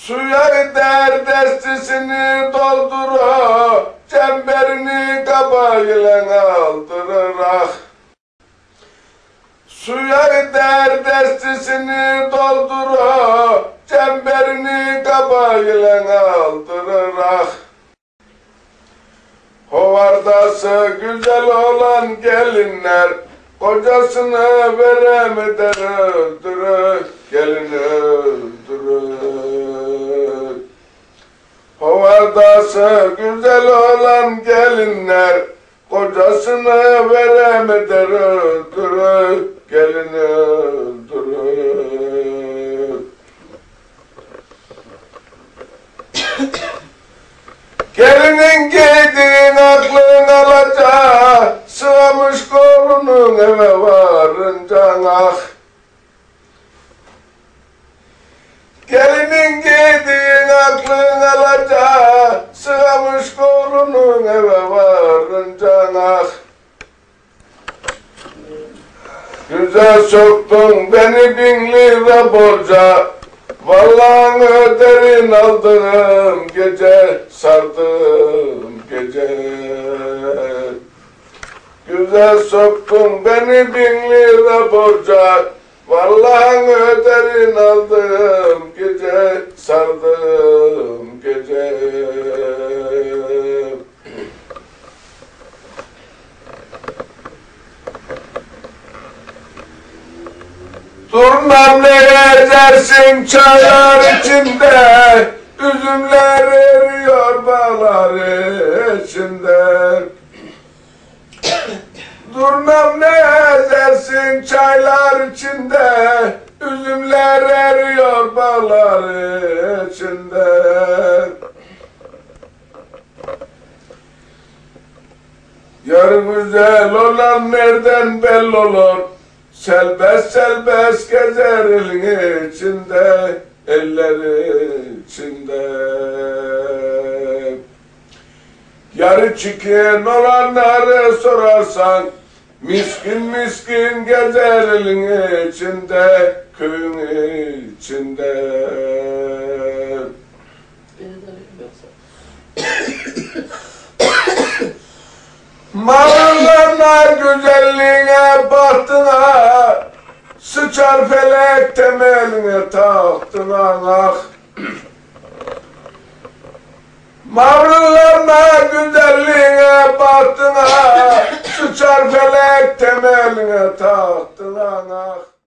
Suya gider destisini doldurur, çemberini kabağıyla aldırır ah. Suya gider destisini doldurur, çemberini kabağıyla aldırır ah. Hovardası güzel olan gelinler, kocasını veremeden öldürür, gelini öldürür. Hovardası güzel olan gelinler, kocasını veremeden öldürür, gelini öldürür. Gelinin giydiğin aklın alacağı, sığmış kolunun eve varınca ah. Gelinin giydiğin aklın alacağı, sığmış kolunun eve varınca ah. Güzel soktun beni 1000 lira borca, vallahi öderin aldığım gece, sardım gece. Güzel soktun beni 1000 lira borca, vallahi öderin aldığım gece, sardım gece. Durmam ne gezersin çaylar içinde, üzümler eriyor bağlar içinde. Durmam ne gezersin çaylar içinde, üzümler eriyor bağlar içinde. Yarı güzel olan nereden belli olur? Selbest selbest gezer elin içinde, elleri içinde. Yarı çikin olanları sorarsan, miskin miskin gezer elin içinde, köyün içinde. Mallarına güzelliğine baktına, sıçar felek temeline tahtına ah. Mavrularına güzelliğine baktına, sıçar felek temeline tahtına ah.